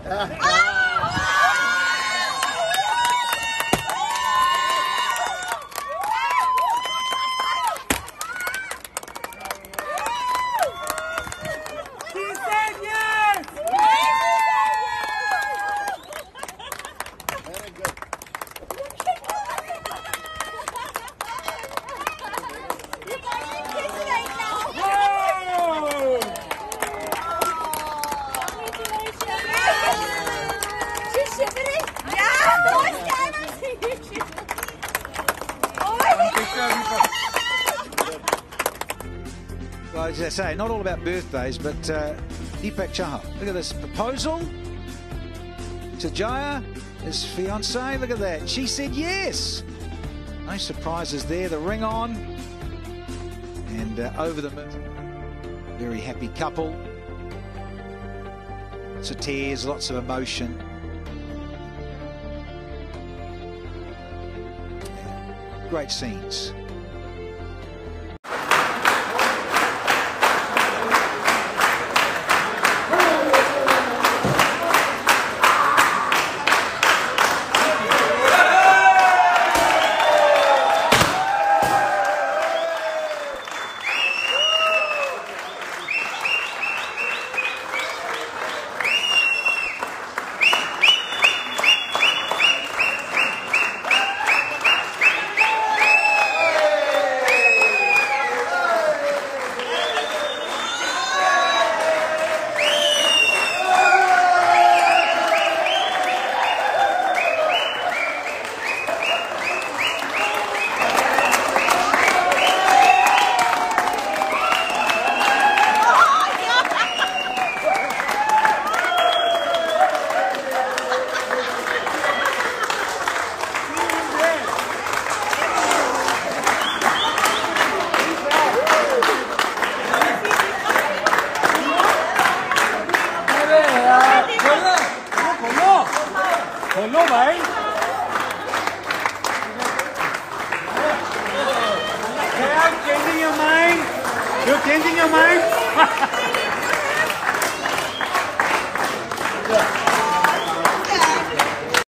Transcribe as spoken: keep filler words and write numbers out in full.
Well, as I say, not all about birthdays, but uh, Deepak chahar. Look at this proposal to Jaya, his fiancée. Look at that. She said yes. No surprises there. The ring on. And uh, over the moon. Very happy couple. Lots of tears, lots of emotion. Yeah. Great scenes. Hello, mate. Hey, I'm changing your mind. You're changing your mind?